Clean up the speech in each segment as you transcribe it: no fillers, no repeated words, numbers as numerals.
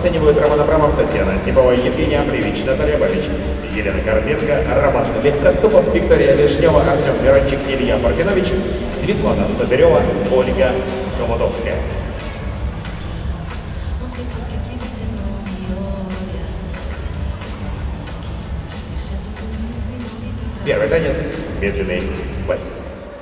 оценивают Роман Абрамов, Татьяна Антипова, Евгений Амплевич, Наталья Бабич, Елена Карпенко, Роман Легкоступов, Виктория Лишнева, Артем Мирончик, Илья Парфенович, Светлана Соберева, Ольга Комодовская. Первый танец — медленный вальс.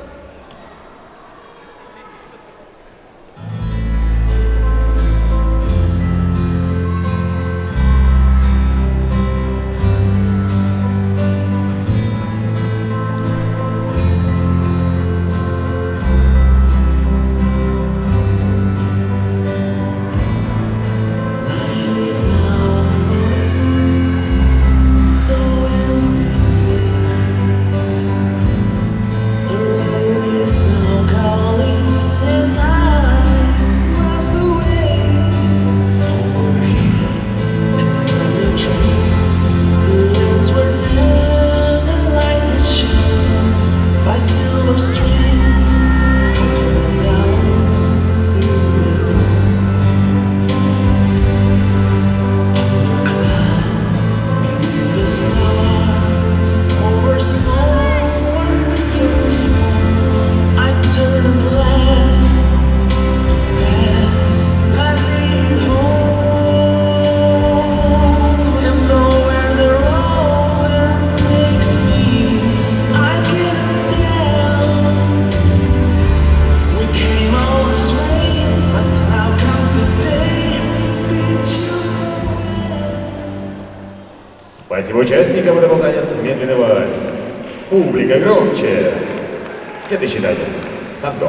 Спасибо участникам, это был танец «Медленный вальс». Публика громче. Следующий танец — танго.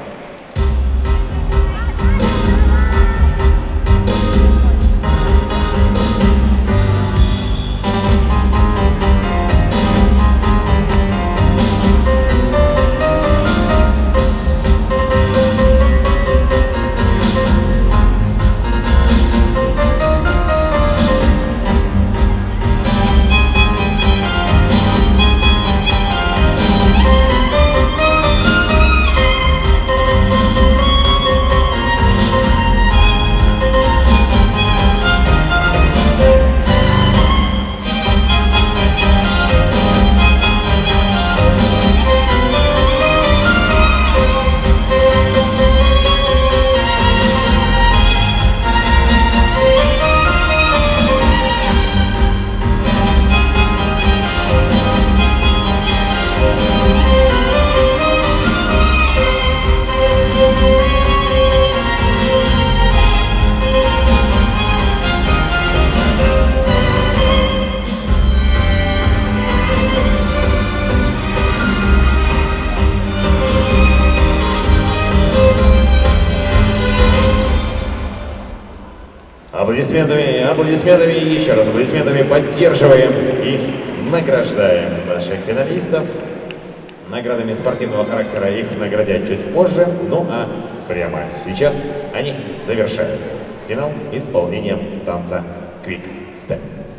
Аплодисментами, еще раз аплодисментами поддерживаем и награждаем наших финалистов. Наградами спортивного характера их наградят чуть позже. Ну а прямо сейчас они завершают финал исполнением танца Quick Step.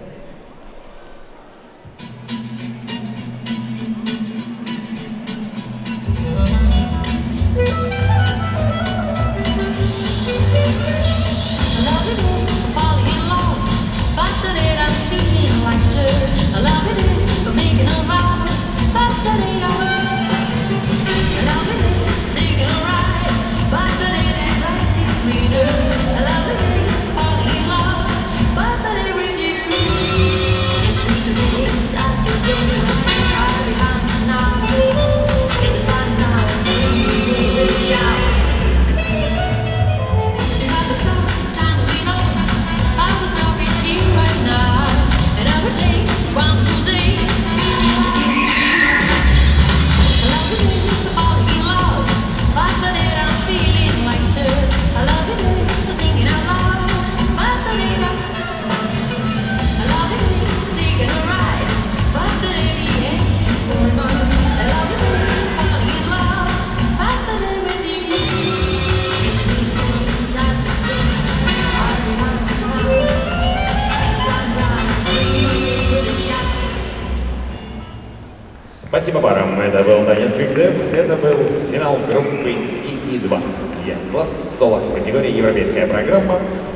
Спасибо парам. Это был танец Quick Step. Это был финал группы TT2. Класс соло в категории европейская программа.